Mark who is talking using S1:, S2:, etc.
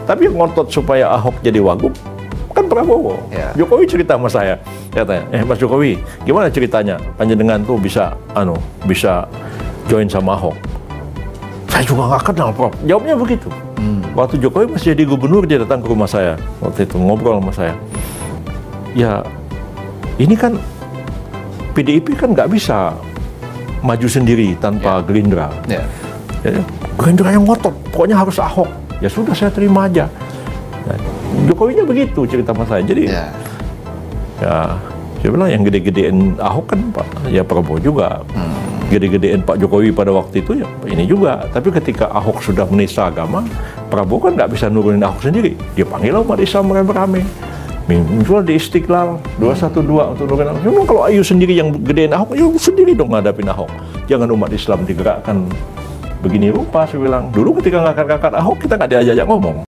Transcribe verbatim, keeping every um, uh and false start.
S1: Tapi yang ngotot supaya Ahok jadi wagub kan Prabowo.
S2: Ya.
S1: Jokowi cerita sama saya, katanya, eh Mas Jokowi, gimana ceritanya panjenengan tuh bisa, anu, bisa join sama Ahok? Saya juga nggak kenal, Prof. Jawabnya begitu. Hmm. Waktu Jokowi masih jadi gubernur, dia datang ke rumah saya waktu itu ngobrol sama saya. Ya, ini kan P D I P kan nggak bisa maju sendiri tanpa ya. Gerindra. Ya. Ya, Gerindra yang ngotot, pokoknya harus Ahok. Ya sudah, saya terima aja. Nah, Jokowinya begitu cerita sama saya. Jadi, ya, ya saya bilang yang gede-gedein Ahok kan Pak, ya Prabowo juga. Hmm. Gede-gedein Pak Jokowi pada waktu itu ya ini juga. Tapi ketika Ahok sudah menista agama, Prabowo kan nggak bisa nurunin Ahok sendiri. Dia panggil umat Islam rame-rame. Muncul di Istiqlal dua satu dua untuk nurunin Ahok. Memang kalau Ayu sendiri yang gedein Ahok, ya sendiri dong ngadapin Ahok. Jangan umat Islam digerakkan begini rupa, saya bilang. Dulu ketika ngangkat-ngangkat Ahok, kita nggak diajak ngomong.